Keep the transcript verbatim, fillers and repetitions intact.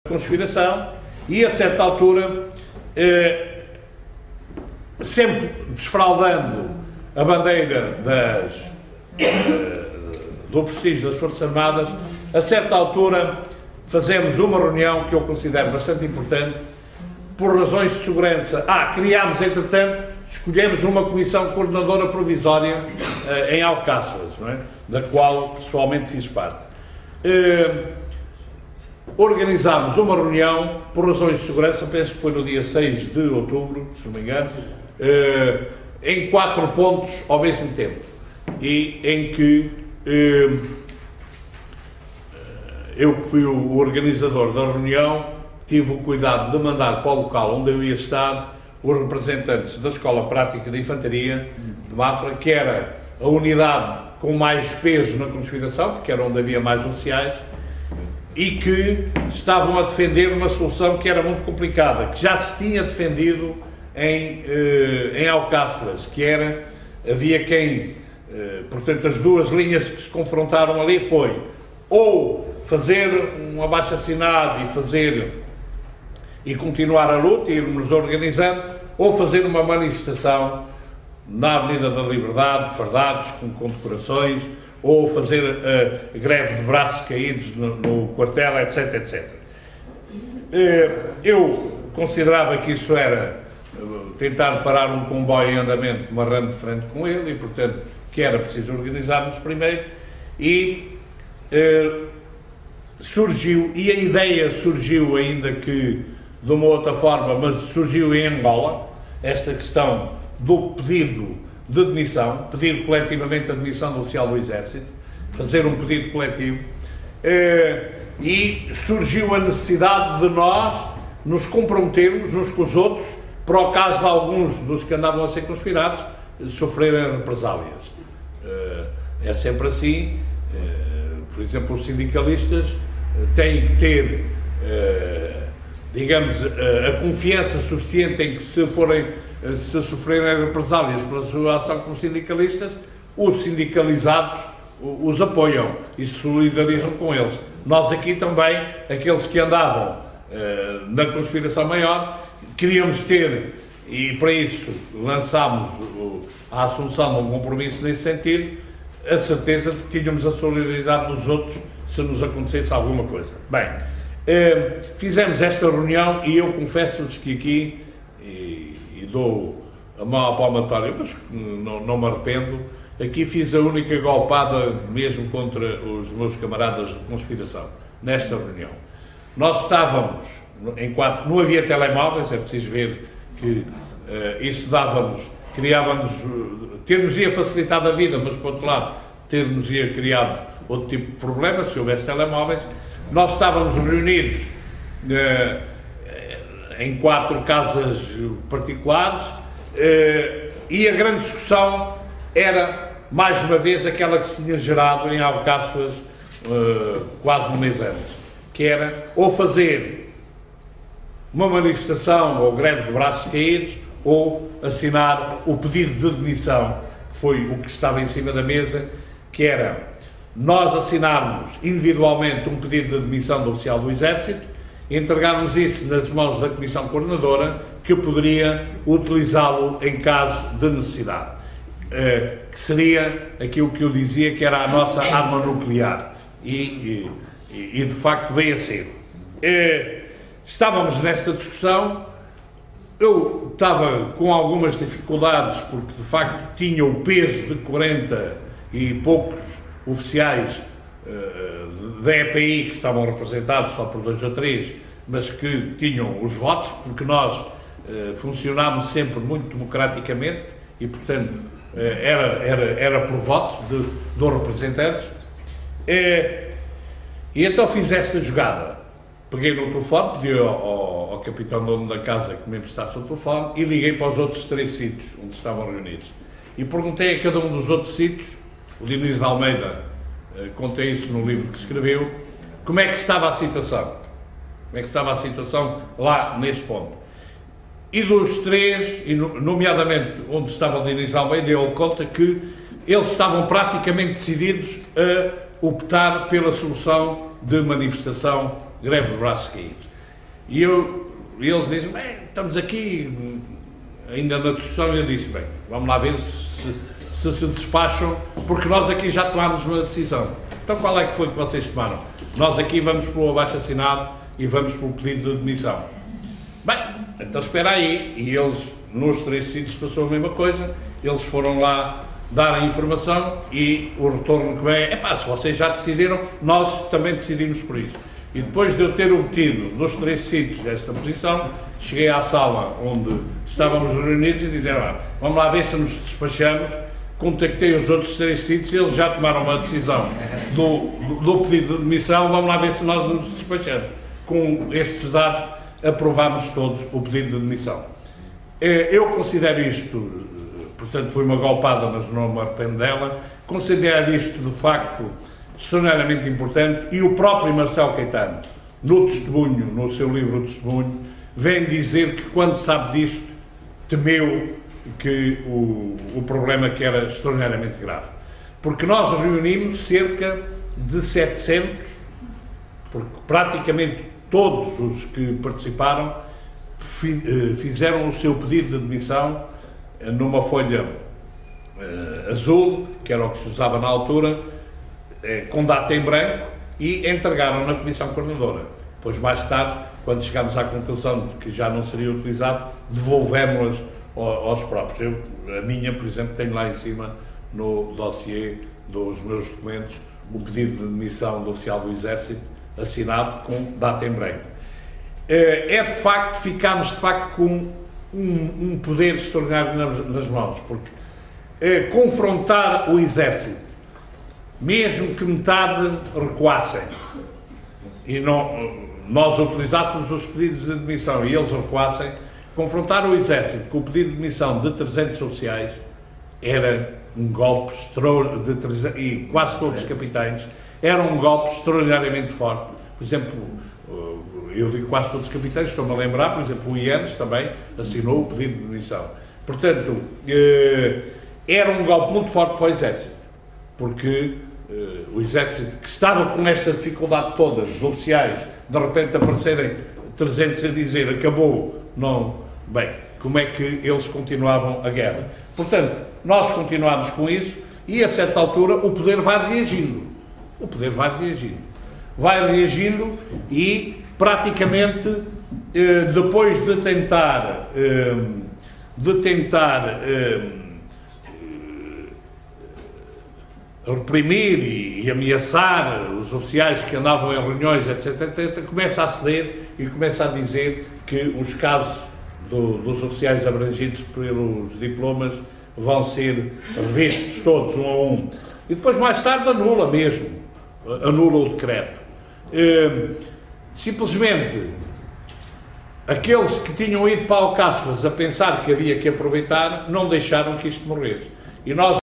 conspiração e, a certa altura, eh, sempre desfraldando a bandeira das, eh, do prestígio das Forças Armadas, a certa altura fazemos uma reunião que eu considero bastante importante, por razões de segurança. Ah, criámos, entretanto, escolhemos uma comissão coordenadora provisória eh, em Alcáçovas, não é? Da qual pessoalmente fiz parte. Eh, organizámos uma reunião, por razões de segurança, penso que foi no dia seis de outubro, se não me engano, eh, em quatro pontos ao mesmo tempo, e em que eh, eu, que fui o organizador da reunião, tive o cuidado de mandar para o local onde eu ia estar os representantes da Escola Prática de Infantaria de Mafra, que era a unidade com mais peso na conspiração, porque era onde havia mais oficiais, e que estavam a defender uma solução que era muito complicada, que já se tinha defendido em, eh, em Alcáçovas, que era, havia quem, eh, portanto, as duas linhas que se confrontaram ali foi ou fazer um abaixo-assinado e fazer e continuar a luta, e irmos organizando, ou fazer uma manifestação na Avenida da Liberdade, fardados, com condecorações, ou fazer uh, greve de braços caídos no, no quartel, etc, etcétera. Uh, eu considerava que isso era uh, tentar parar um comboio em andamento, marrando de frente com ele, e, portanto, que era preciso organizarmos primeiro, e uh, surgiu, e a ideia surgiu ainda que de uma outra forma, mas surgiu em Angola, esta questão do pedido de demissão, pedir coletivamente a demissão do oficial do Exército, fazer um pedido coletivo, eh, e surgiu a necessidade de nós nos comprometermos uns com os outros, para o caso de alguns dos que andavam a ser conspirados, sofrerem represálias. Eh, é sempre assim, eh, por exemplo, os sindicalistas têm que ter, eh, digamos, a, a confiança suficiente em que, se forem, se sofrerem represálias pela sua ação como sindicalistas, os sindicalizados os apoiam e se solidarizam com eles. Nós aqui também, aqueles que andavam uh, na conspiração maior, queríamos ter, e para isso lançámos o, a assunção de um compromisso nesse sentido, a certeza de que tínhamos a solidariedade dos outros se nos acontecesse alguma coisa. Bem, Uh, fizemos esta reunião e eu confesso-vos que aqui, e, e dou a mão à palmatória, mas não, não me arrependo, aqui fiz a única golpada mesmo contra os meus camaradas de conspiração, nesta reunião. Nós estávamos em quatro, não havia telemóveis, é preciso ver que uh, isso dava-nos, criávamos, ter-nos ia facilitado a vida, mas por outro lado, ter-nos ia criado outro tipo de problema, se houvesse telemóveis. Nós estávamos reunidos eh, em quatro casas particulares eh, e a grande discussão era, mais uma vez, aquela que se tinha gerado em Alcáçovas eh, quase um mês antes, que era ou fazer uma manifestação ou greve de braços caídos ou assinar o pedido de demissão, que foi o que estava em cima da mesa, que era nós assinarmos individualmente um pedido de demissão do oficial do Exército, entregarmos isso nas mãos da Comissão Coordenadora, que poderia utilizá-lo em caso de necessidade, uh, que seria aquilo que eu dizia que era a nossa arma nuclear, e, e, e de facto veio a ser. Uh, estávamos nesta discussão, eu estava com algumas dificuldades, porque de facto tinha o peso de quarenta e poucos oficiais uh, da E P I que estavam representados só por dois ou três, mas que tinham os votos, porque nós uh, funcionámos sempre muito democraticamente e, portanto, uh, era, era, era por votos de, dos representantes. Uh, e então fiz esta jogada. Peguei no telefone, pedi ao, ao, ao capitão dono da casa que me emprestasse o telefone e liguei para os outros três sítios onde estavam reunidos. E perguntei a cada um dos outros sítios. O Diniz de Almeida, uh, contei isso no livro que escreveu, como é que estava a situação, como é que estava a situação lá nesse ponto. E dos três, e nomeadamente onde estava o Diniz de Almeida, deu conta que eles estavam praticamente decididos a optar pela solução de manifestação greve de braços caídos. E, eu, e eles dizem, bem, estamos aqui, ainda na discussão, e eu disse, bem, vamos lá ver se se, se despacham, porque nós aqui já tomámos uma decisão. Então qual é que foi que vocês tomaram? Nós aqui vamos pelo abaixo-assinado e vamos pelo pedido de demissão. Bem, então espera aí. E eles, nos três sítios, passou a mesma coisa, eles foram lá dar a informação e o retorno que vem é, pá, se vocês já decidiram, nós também decidimos por isso. E depois de eu ter obtido nos três sítios esta posição, cheguei à sala onde estávamos reunidos e disseram, ah, vamos lá ver se nos despachamos. Contactei os outros três sítios, eles já tomaram uma decisão do, do, do pedido de demissão, vamos lá ver se nós nos despachamos. Com estes dados, aprovámos todos o pedido de demissão. Eu considero isto, portanto foi uma golpada, mas não me arrependo dela, considero isto de facto extraordinariamente importante, e o próprio Marcelo Caetano, no testemunho, no seu livro de testemunho, vem dizer que quando sabe disto, temeu que o, o problema que era extraordinariamente grave. Porque nós reunimos cerca de setecentos, porque praticamente todos os que participaram fizeram o seu pedido de demissão numa folha uh, azul, que era o que se usava na altura, uh, com data em branco, e entregaram na Comissão Coordenadora. Depois, mais tarde, quando chegámos à conclusão de que já não seria utilizado, devolvemos-las aos próprios. Eu, a minha, por exemplo, tenho lá em cima, no dossiê dos meus documentos, o pedido de demissão do oficial do Exército, assinado com data em branco. É de facto, ficámos de facto com um, um poder extraordinário nas, nas mãos, porque é, confrontar o Exército, mesmo que metade recuassem, e não, nós utilizássemos os pedidos de demissão e eles recuassem, confrontar o Exército com o pedido de demissão de trezentos oficiais era um golpe extraordinário, de trezentos, e quase todos os capitães, era um golpe extraordinariamente forte. Por exemplo, eu digo quase todos os capitães, estou-me a lembrar, por exemplo, o Ienes também assinou o pedido de demissão. Portanto, era um golpe muito forte para o Exército, porque o Exército, que estava com esta dificuldade todas, de oficiais, de repente aparecerem trezentos a dizer acabou, não... Bem, como é que eles continuavam a guerra? Portanto, nós continuamos com isso e, a certa altura, o poder vai reagindo. O poder vai reagindo. Vai reagindo e, praticamente, depois de tentar, de tentar reprimir e ameaçar os oficiais que andavam em reuniões, etc, etcétera, começa a ceder e começa a dizer que os casos do, dos oficiais abrangidos pelos diplomas vão ser revistos todos, um a um. E depois, mais tarde, anula mesmo, anula o decreto. Eh, simplesmente, aqueles que tinham ido para Alcáçovas a pensar que havia que aproveitar, não deixaram que isto morresse. E nós